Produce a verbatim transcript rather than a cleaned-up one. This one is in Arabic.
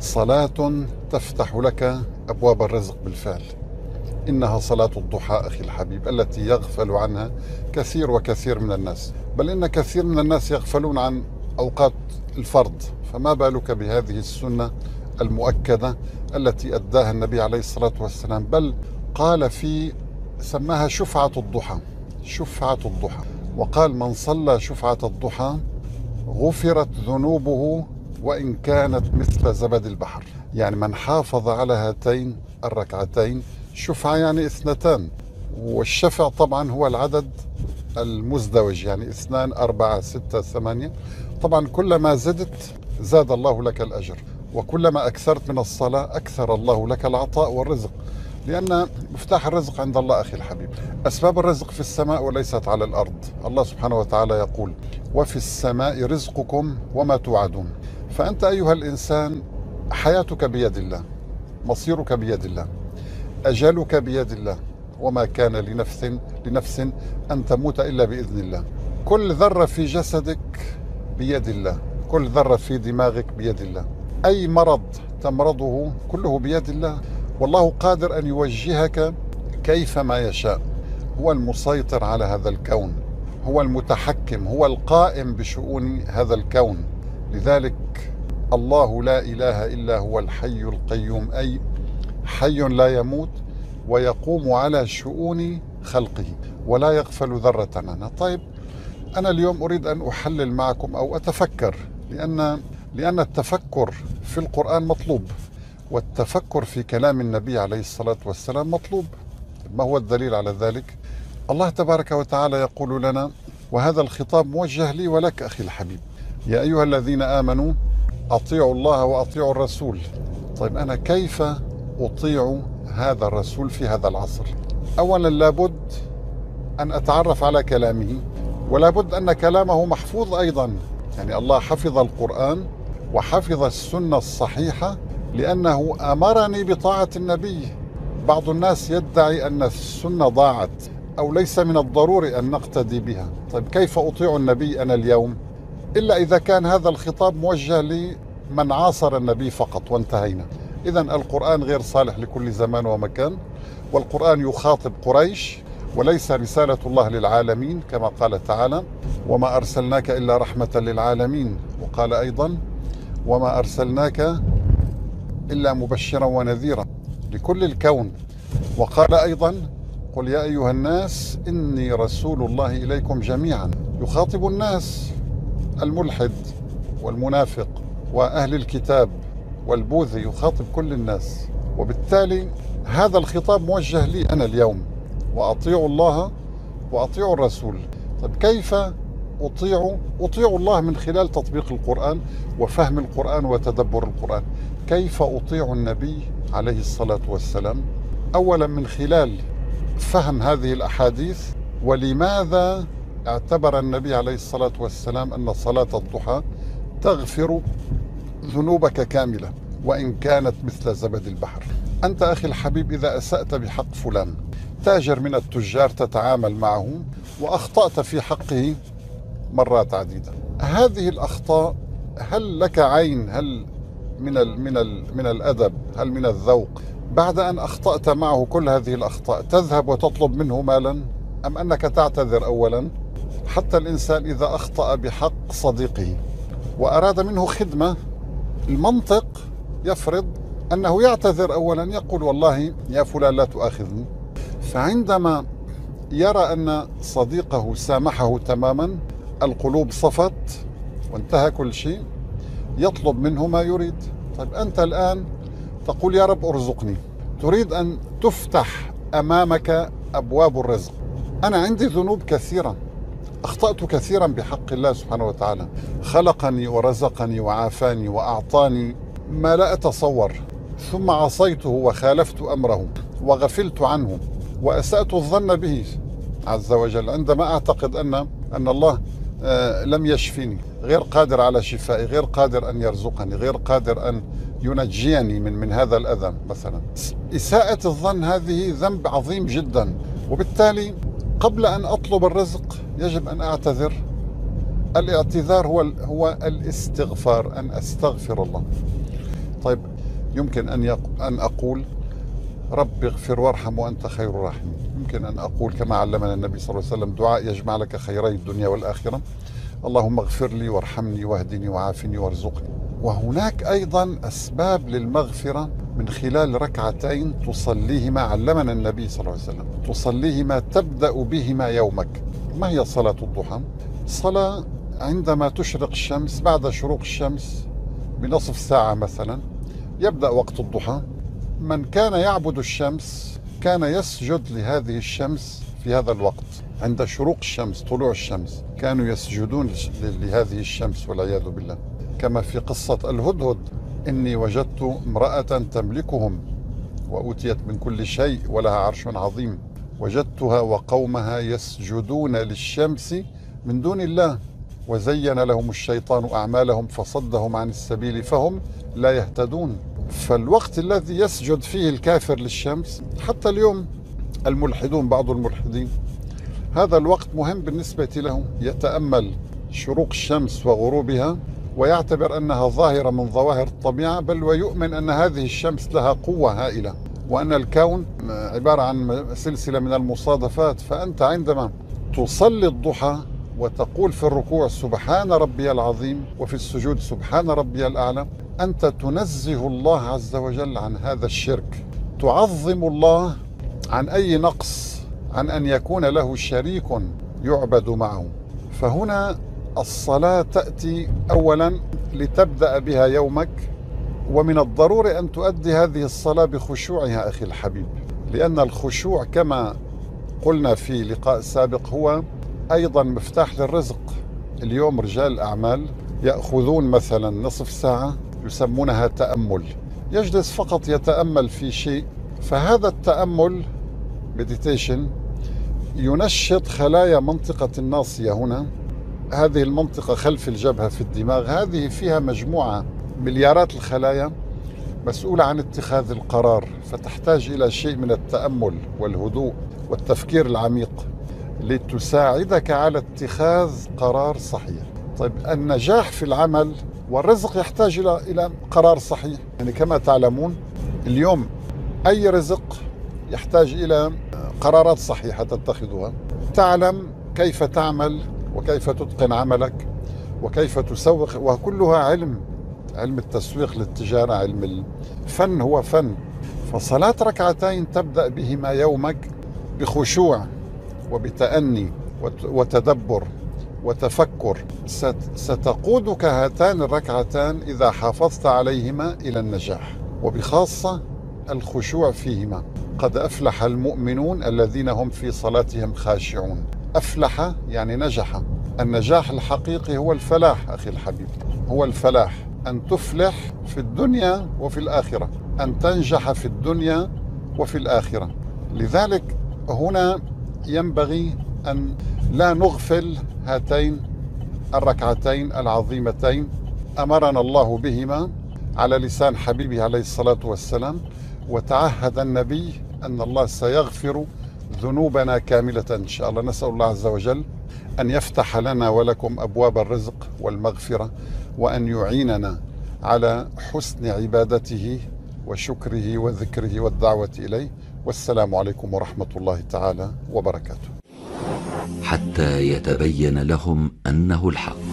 صلاة تفتح لك أبواب الرزق بالفعل. إنها صلاة الضحى أخي الحبيب التي يغفل عنها كثير وكثير من الناس، بل إن كثير من الناس يغفلون عن أوقات الفرض، فما بالك بهذه السنة المؤكدة التي أداها النبي عليه الصلاة والسلام، بل قال في سماها شفعة الضحى. شفعة الضحى، وقال من صلى شفعة الضحى غفرت ذنوبه وإن كانت مثل زبد البحر. يعني من حافظ على هاتين الركعتين، شفعة يعني اثنتان، والشفع طبعا هو العدد المزدوج، يعني اثنان أربعة ستة ثمانية. طبعا كلما زدت زاد الله لك الأجر، وكلما أكثرت من الصلاة أكثر الله لك العطاء والرزق، لأن مفتاح الرزق عند الله أخي الحبيب. أسباب الرزق في السماء وليست على الأرض. الله سبحانه وتعالى يقول وفي السماء رزقكم وما توعدون. فأنت أيها الإنسان حياتك بيد الله، مصيرك بيد الله، أجلك بيد الله، وما كان لنفس لنفس أن تموت إلا بإذن الله. كل ذرة في جسدك بيد الله، كل ذرة في دماغك بيد الله، أي مرض تمرضه كله بيد الله، والله قادر أن يوجهك كيفما يشاء. هو المسيطر على هذا الكون، هو المتحكم، هو القائم بشؤون هذا الكون. لذلك الله لا إله إلا هو الحي القيوم، أي حي لا يموت ويقوم على شؤون خلقه ولا يغفل ذرة عنها. طيب، أنا اليوم أريد أن أحلل معكم أو أتفكر، لأن لأن التفكر في القرآن مطلوب، والتفكر في كلام النبي عليه الصلاة والسلام مطلوب. ما هو الدليل على ذلك؟ الله تبارك وتعالى يقول لنا، وهذا الخطاب موجه لي ولك أخي الحبيب: يا أيها الذين آمنوا أطيعوا الله وأطيعوا الرسول. طيب، أنا كيف أطيع هذا الرسول في هذا العصر؟ أولا لابد أن أتعرف على كلامه، ولابد أن كلامه محفوظ أيضا. يعني الله حفظ القرآن وحفظ السنة الصحيحة لأنه أمرني بطاعة النبي. بعض الناس يدعي أن السنة ضاعت أو ليس من الضروري أن نقتدي بها. طيب، كيف أطيع النبي أنا اليوم؟ إلا إذا كان هذا الخطاب موجه لمن عاصر النبي فقط وانتهينا. إذن القرآن غير صالح لكل زمان ومكان، والقرآن يخاطب قريش وليس رسالة الله للعالمين، كما قال تعالى: وما أرسلناك إلا رحمة للعالمين. وقال أيضا: وما أرسلناك إلا مبشرا ونذيرا لكل الكون. وقال أيضا: قل يا أيها الناس إني رسول الله إليكم جميعا. يخاطب الناس، الملحد والمنافق وأهل الكتاب والبوذي، يخاطب كل الناس. وبالتالي هذا الخطاب موجه لي أنا اليوم: وأطيعوا الله وأطيعوا الرسول. طيب، كيف أطيع أطيع الله؟ من خلال تطبيق القرآن وفهم القرآن وتدبر القرآن. كيف أطيع النبي عليه الصلاة والسلام؟ أولا من خلال فهم هذه الأحاديث، ولماذا اعتبر النبي عليه الصلاة والسلام أن صلاة الضحى تغفر ذنوبك كاملة وإن كانت مثل زبد البحر. أنت أخي الحبيب إذا أسأت بحق فلان، تاجر من التجار تتعامل معه، وأخطأت في حقه مرات عديدة، هذه الأخطاء هل لك عين؟ هل من ال من ال من الأدب؟ هل من الذوق بعد أن أخطأت معه كل هذه الأخطاء تذهب وتطلب منه مالا، أم أنك تعتذر أولا؟ حتى الإنسان إذا أخطأ بحق صديقه وأراد منه خدمة، المنطق يفرض أنه يعتذر أولا، يقول: والله يا فلان لا تؤاخذني. فعندما يرى أن صديقه سامحه تماما، القلوب صفت وانتهى كل شيء، يطلب منه ما يريد. طيب، أنت الآن تقول: يا رب ارزقني، تريد أن تفتح أمامك أبواب الرزق. أنا عندي ذنوب كثيرة، أخطأت كثيرا بحق الله سبحانه وتعالى، خلقني ورزقني وعافاني وأعطاني ما لا أتصور، ثم عصيته وخالفت أمره وغفلت عنه وأسأت الظن به عز وجل، عندما أعتقد أن أن الله آه لم يشفيني، غير قادر على شفائي، غير قادر أن يرزقني، غير قادر أن ينجيني من من هذا الأذى مثلا. إساءة الظن هذه ذنب عظيم جدا، وبالتالي قبل أن أطلب الرزق يجب أن أعتذر. الاعتذار هو هو الاستغفار، أن أستغفر الله. طيب يمكن أن, يق... أن أقول رب اغفر وارحم وأنت خير الراحمين. يمكن أن أقول كما علمنا النبي صلى الله عليه وسلم دعاء يجمع لك خيري الدنيا والآخرة: اللهم اغفر لي وارحمني واهدني وعافني وارزقني. وهناك أيضا أسباب للمغفرة من خلال ركعتين تصليهما، علمنا النبي صلى الله عليه وسلم تصليهما تبدأ بهما يومك. ما هي صلاة الضحى؟ صلاة عندما تشرق الشمس، بعد شروق الشمس بنصف ساعة مثلا يبدأ وقت الضحى. من كان يعبد الشمس كان يسجد لهذه الشمس في هذا الوقت، عند شروق الشمس طلوع الشمس كانوا يسجدون لهذه الشمس والعياذ بالله. كما في قصة الهدهد: إني وجدت امرأة تملكهم وأوتيت من كل شيء ولها عرش عظيم، وجدتها وقومها يسجدون للشمس من دون الله وزين لهم الشيطان أعمالهم فصدهم عن السبيل فهم لا يهتدون. فالوقت الذي يسجد فيه الكافر للشمس، حتى اليوم الملحدون بعض الملحدين هذا الوقت مهم بالنسبة له، يتأمل شروق الشمس وغروبها ويعتبر أنها ظاهرة من ظواهر الطبيعة، بل ويؤمن أن هذه الشمس لها قوة هائلة وأن الكون عبارة عن سلسلة من المصادفات. فأنت عندما تصلي الضحى وتقول في الركوع سبحان ربي العظيم وفي السجود سبحان ربي الأعلى، أنت تنزه الله عز وجل عن هذا الشرك، تعظم الله عن أي نقص، عن أن يكون له شريك يعبد معه. فهنا الصلاة تأتي أولا لتبدأ بها يومك، ومن الضروري أن تؤدي هذه الصلاة بخشوعها أخي الحبيب، لأن الخشوع كما قلنا في لقاء سابق هو أيضا مفتاح للرزق. اليوم رجال الأعمال يأخذون مثلا نصف ساعة يسمونها تأمل، يجلس فقط يتأمل في شيء، فهذا التأمل meditation ينشط خلايا منطقة الناصية هنا، هذه المنطقة خلف الجبهة في الدماغ، هذه فيها مجموعة مليارات الخلايا مسؤولة عن اتخاذ القرار، فتحتاج إلى شيء من التأمل والهدوء والتفكير العميق لتساعدك على اتخاذ قرار صحيح. طيب النجاح في العمل والرزق يحتاج إلى إلى قرار صحيح، يعني كما تعلمون اليوم أي رزق يحتاج إلى قرارات صحيحة تتخذها، تعلم كيف تعمل وكيف تتقن عملك وكيف تسوق، وكلها علم، علم التسويق للتجارة، علم الفن هو فن. فصلاة ركعتين تبدأ بهما يومك بخشوع وبتأني وتدبر وتفكر، ستقودك هاتان الركعتان إذا حافظت عليهما إلى النجاح، وبخاصة الخشوع فيهما. قد أفلح المؤمنون الذين هم في صلاتهم خاشعون. أفلح يعني نجح. النجاح الحقيقي هو الفلاح أخي الحبيب، هو الفلاح، أن تفلح في الدنيا وفي الآخرة، أن تنجح في الدنيا وفي الآخرة. لذلك هنا ينبغي أن لا نغفل هاتين الركعتين العظيمتين أمرنا الله بهما على لسان حبيبه عليه الصلاة والسلام، وتعهد النبي أن الله سيغفر ذنوبنا كاملة إن شاء الله. نسأل الله عز وجل أن يفتح لنا ولكم أبواب الرزق والمغفرة، وأن يعيننا على حسن عبادته وشكره وذكره والدعوة إليه. والسلام عليكم ورحمة الله تعالى وبركاته. حتى يتبين لهم أنه الحق.